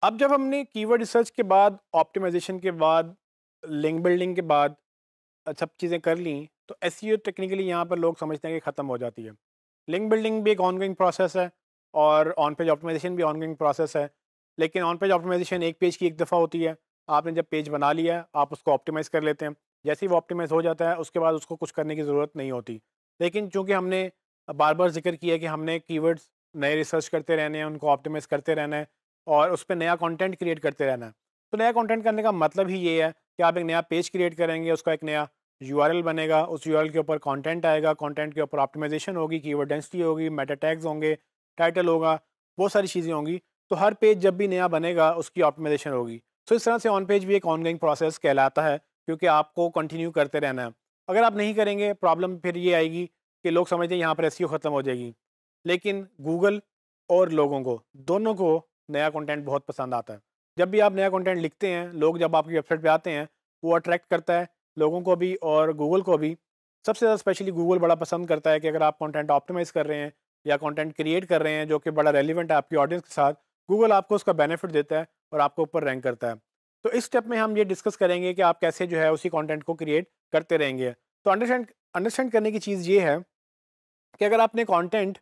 अब जब हमने कीवर्ड रिसर्च के बाद, ऑप्टिमाइज़ेशन के बाद, लिंक बिल्डिंग के बाद सब चीज़ें कर लीं, तो एसईओ टेक्निकली यहाँ पर लोग समझते हैं कि ख़त्म हो जाती है। लिंक बिल्डिंग भी एक ऑनगोइंग प्रोसेस है और ऑन पेज ऑप्टिमाइज़ेशन भी ऑनगोइंग प्रोसेस है। लेकिन ऑन पेज ऑप्टिमाइज़ेशन एक पेज की एक दफ़ा होती है। आपने जब पेज बना लिया, आप उसको ऑप्टिमाइज़ कर लेते हैं। जैसे ही वो ऑप्टिमाइज़ हो जाता है, उसके बाद उसको कुछ करने की ज़रूरत नहीं होती। लेकिन चूँकि हमने बार-बार ज़िक्र किया कि हमने कीवर्ड्स नए रिसर्च करते रहने हैं, उनको ऑप्टिमाइज़ करते रहना है और उस पे नया कंटेंट क्रिएट करते रहना है। तो नया कंटेंट करने का मतलब ही ये है कि आप एक नया पेज क्रिएट करेंगे, उसका एक नया यूआरएल बनेगा, उस यूआरएल के ऊपर कंटेंट आएगा, कंटेंट के ऊपर ऑप्टिमाइज़ेशन होगी, कीवर्ड डेंसिटी होगी, मेटा टैग्स होंगे, टाइटल होगा, बहुत सारी चीज़ें होंगी। तो हर पेज जब भी नया बनेगा, उसकी ऑप्टिमाइज़ेशन होगी। तो इस तरह से ऑन पेज भी एक ऑनगोइंग प्रोसेस कहलाता है, क्योंकि आपको कंटिन्यू करते रहना है। अगर आप नहीं करेंगे, प्रॉब्लम फिर ये आएगी कि लोग समझते हैं यहाँ पर एसईओ खत्म हो जाएगी। लेकिन गूगल और लोगों को, दोनों को नया कंटेंट बहुत पसंद आता है। जब भी आप नया कंटेंट लिखते हैं, लोग जब आपकी वेबसाइट पे आते हैं, वो अट्रैक्ट करता है लोगों को भी और गूगल को भी। सबसे ज़्यादा स्पेशली गूगल बड़ा पसंद करता है कि अगर आप कंटेंट ऑप्टिमाइज़ कर रहे हैं या कंटेंट क्रिएट कर रहे हैं जो कि बड़ा रेलेवेंट है आपकी ऑडियंस के साथ, गूगल आपको उसका बेनिफिट देता है और आपको ऊपर रैंक करता है। तो इस स्टेप में हम ये डिस्कस करेंगे कि आप कैसे जो है उसी कंटेंट को क्रिएट करते रहेंगे। तो अंडरस्टैंड अंडरस्टैंड करने की चीज़ ये है कि अगर आपने कंटेंट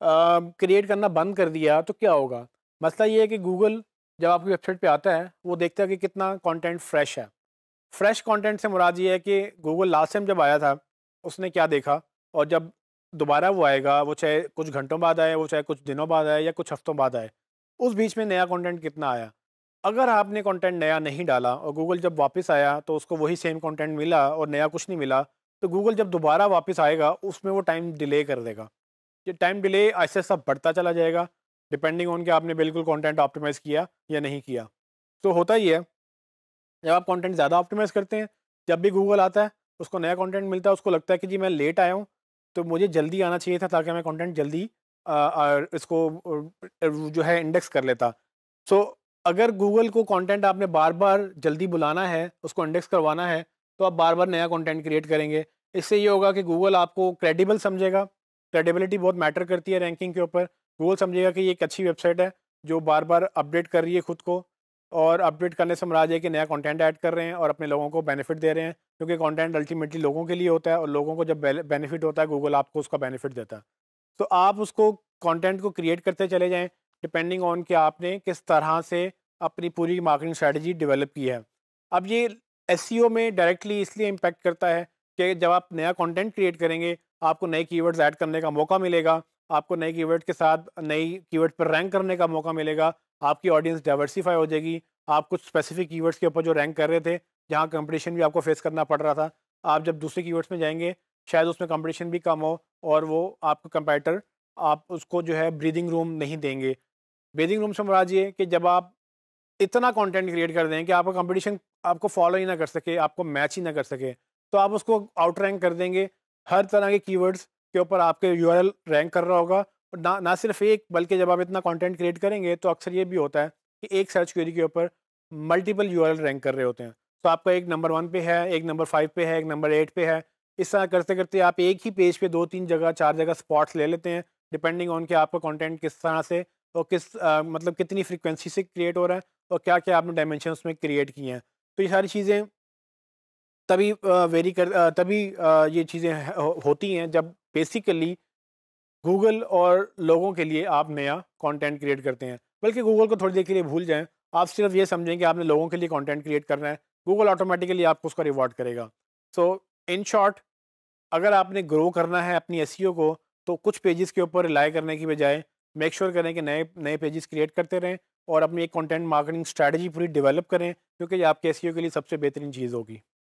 क्रिएट करना बंद कर दिया तो क्या होगा? मसला ये है कि गूगल जब आपकी वेबसाइट पे आता है, वो देखता है कि कितना कंटेंट फ्रेश है। फ्रेश कंटेंट से मुराद ये है कि गूगल लास्ट टाइम जब आया था, उसने क्या देखा और जब दोबारा वो आएगा, वो चाहे कुछ घंटों बाद आए, वो चाहे कुछ दिनों बाद आए या कुछ हफ्तों बाद आए, उस बीच में नया कंटेंट कितना आया। अगर आपने कंटेंट नया नहीं डाला और गूगल जब वापस आया तो उसको वही सेम कंटेंट मिला और नया कुछ नहीं मिला, तो गूगल जब दोबारा वापस आएगा, उसमें वो टाइम डिले कर देगा। ये टाइम डिले ऐसे-ऐसा बढ़ता चला जाएगा, डिपेंडिंग ऑन कि आपने बिल्कुल कंटेंट ऑप्टिमाइज़ किया या नहीं किया। तो होता ही है, जब आप कंटेंट ज़्यादा ऑप्टिमाइज़ करते हैं, जब भी गूगल आता है, उसको नया कंटेंट मिलता है, उसको लगता है कि जी मैं लेट आया हूँ, तो मुझे जल्दी आना चाहिए था ताकि मैं कंटेंट जल्दी इसको जो है इंडेक्स कर लेता। सो अगर गूगल को कंटेंट आपने बार-बार जल्दी बुलाना है, उसको इंडेक्स करवाना है, तो आप बार-बार नया कंटेंट क्रिएट करेंगे। इससे ये होगा कि गूगल आपको क्रेडिबल समझेगा, क्रेडिबिलिटी बहुत मैटर करती है रैंकिंग के ऊपर। गूगल समझेगा कि ये एक अच्छी वेबसाइट है, जो बार-बार अपडेट कर रही है खुद को और अपडेट करने से मुराद है कि नया कंटेंट ऐड कर रहे हैं और अपने लोगों को बेनिफिट दे रहे हैं, क्योंकि कंटेंट अल्टीमेटली लोगों के लिए होता है और लोगों को जब बेनिफिट होता है, गूगल आपको उसका बेनिफिट देता है। तो आप उसको कंटेंट को क्रिएट करते चले जाएँ, डिपेंडिंग ऑन कि आपने किस तरह से अपनी पूरी मार्केटिंग स्ट्रैटेजी डेवलप की है। अब ये एसईओ में डायरेक्टली इसलिए इम्पैक्ट करता है कि जब आप नया कंटेंट क्रिएट करेंगे, आपको नए कीवर्ड्स ऐड करने का मौका मिलेगा, आपको नए कीवर्ड के साथ नई कीवर्ड पर रैंक करने का मौका मिलेगा, आपकी ऑडियंस डाइवर्सिफ़ाई हो जाएगी, आप कुछ स्पेसिफिक कीवर्ड्स के ऊपर जो रैंक कर रहे थे, जहाँ कंपटीशन भी आपको फेस करना पड़ रहा था, आप जब दूसरे कीवर्ड्स में जाएँगे, शायद उसमें कंपटीशन भी कम हो और वो आपका कंपैरेटर आप उसको जो है ब्रीदिंग रूम नहीं देंगे। ब्रीदिंग रूम से मुराद ये है कि जब आप इतना कंटेंट क्रिएट कर दें कि आपका कंपटीशन आपको फॉलो ही ना कर सके, आपको मैच ही ना कर सके, तो आप उसको आउट रैंक कर देंगे। हर तरह के कीवर्ड्स के ऊपर आपके यूआरएल रैंक कर रहा होगा और ना ना सिर्फ एक, बल्कि जब आप इतना कंटेंट क्रिएट करेंगे तो अक्सर ये भी होता है कि एक सर्च क्वेरी के ऊपर मल्टीपल यूआरएल रैंक कर रहे होते हैं। तो आपका एक नंबर 1 पे है, एक नंबर 5 पे है, एक नंबर 8 पे है। इस तरह करते-करते आप एक ही पेज पे 2-3 जगह, 4 जगह स्पॉट्स ले लेते हैं, डिपेंडिंग ऑन कि आपका कंटेंट किस तरह से और किस मतलब कितनी फ्रीक्वेंसी से क्रिएट हो रहा है और क्या-क्या आपने डायमेंशन उसमें क्रिएट किए हैं। तो ये सारी चीज़ें तभी ये चीज़ें होती हैं जब बेसिकली गूगल और लोगों के लिए आप नया कंटेंट क्रिएट करते हैं। बल्कि गूगल को थोड़ी देर के लिए भूल जाएँ, आप सिर्फ ये समझें कि आपने लोगों के लिए कंटेंट क्रिएट करना है, गूगल ऑटोमैटिकली आपको उसका रिवॉर्ड करेगा। सो इन शॉर्ट, अगर आपने ग्रो करना है अपनी एसईओ को, तो कुछ पेजेस के ऊपर रिलाय करने की बजाय मेक श्योर करें कि नए नए पेजेस क्रिएट करते रहें और अपनी एक कंटेंट मार्केटिंग स्ट्रैटेजी पूरी डेवलप करें, क्योंकि ये आपके एसईओ के लिए सबसे बेहतरीन चीज़ होगी।